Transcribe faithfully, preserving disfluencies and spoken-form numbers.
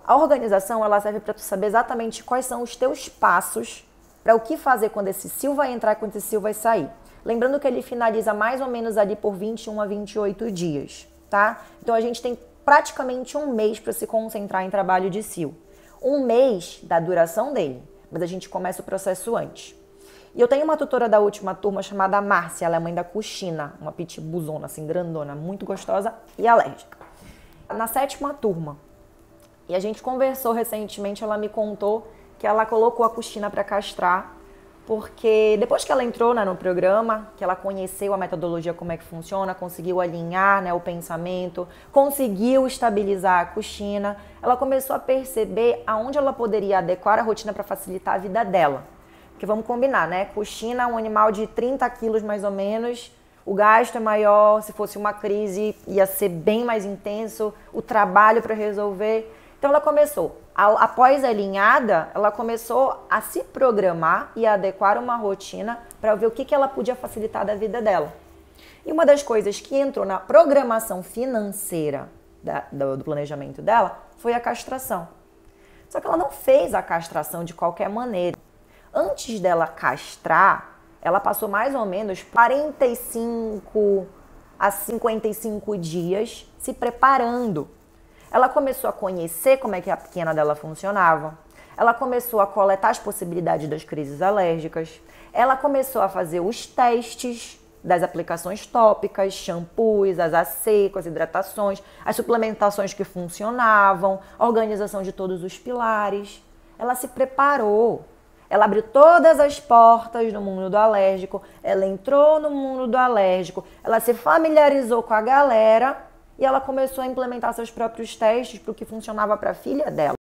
A organização, ela serve para tu saber exatamente quais são os teus passos para o que fazer quando esse cio vai entrar e quando esse cio vai sair. Lembrando que ele finaliza mais ou menos ali por vinte e um a vinte e oito dias, tá? Então a gente tem praticamente um mês para se concentrar em trabalho de cio. Um mês da duração dele, mas a gente começa o processo antes. E eu tenho uma tutora da última turma chamada Márcia, ela é mãe da Cuxina, uma pitbullzona assim, grandona, muito gostosa e alérgica. Na sétima turma, e a gente conversou recentemente, ela me contou que ela colocou a Cuxina para castrar, porque depois que ela entrou, né, no programa, que ela conheceu a metodologia, como é que funciona, conseguiu alinhar, né, o pensamento, conseguiu estabilizar a Cuxina, ela começou a perceber aonde ela poderia adequar a rotina para facilitar a vida dela. Porque vamos combinar, né? Cuxina é um animal de trinta quilos mais ou menos, o gasto é maior, se fosse uma crise ia ser bem mais intenso, o trabalho para resolver. Então ela começou, após a alinhada, ela começou a se programar e a adequar uma rotina para ver o que, que ela podia facilitar da vida dela. E uma das coisas que entrou na programação financeira da, do, do planejamento dela foi a castração. Só que ela não fez a castração de qualquer maneira. Antes dela castrar, ela passou mais ou menos quarenta e cinco a cinquenta e cinco dias se preparando. Ela começou a conhecer como é que a pequena dela funcionava. Ela começou a coletar as possibilidades das crises alérgicas. Ela começou a fazer os testes das aplicações tópicas, shampoos, as a seco, as hidratações, as suplementações que funcionavam, a organização de todos os pilares. Ela se preparou. Ela abriu todas as portas do mundo do alérgico. Ela entrou no mundo do alérgico. Ela se familiarizou com a galera. E ela começou a implementar seus próprios testes para o que funcionava para a filha dela.